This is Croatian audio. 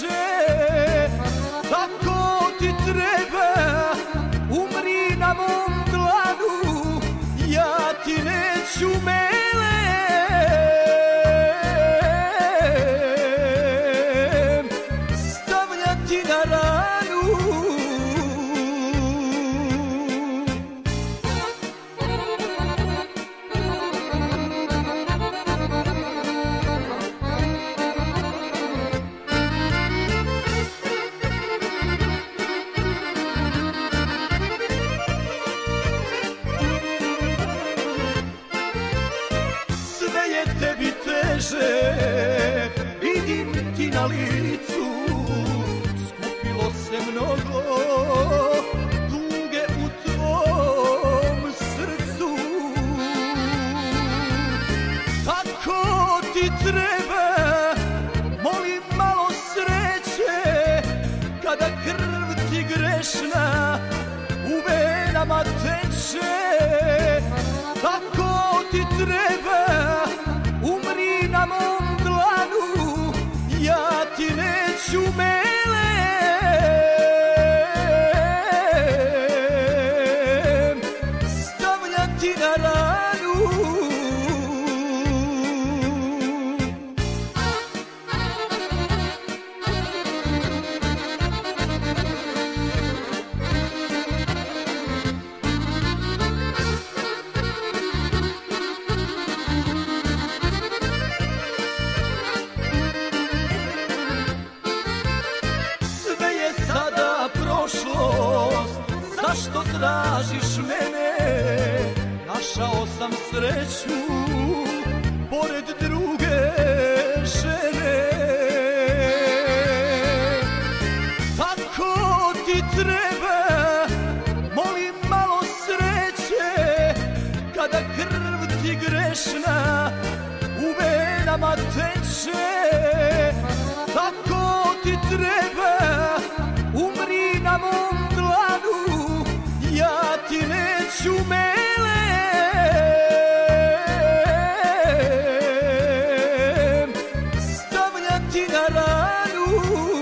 teče, tako ti treba, umri na mom dlanu, ja ti neću melem stavljati na ranu. Tebi teže, vidim ti na licu, skupilo se mnogo tuge u tvom srcu. Tako ti treba, molim malo sreće, kada krv ti grešna u venama teče. Tako ti treba, umri na mom dlanu, ja ti neću melem stavljati na ranu. Zašto tražiš mene? Našao sam sreću pored druge žene. Tako ti treba, molim malo sreće, kada krv ti grešna u venama teče. Tako ti treba, umri na mom dlanu, ja ti neću melem stavljati na ranu.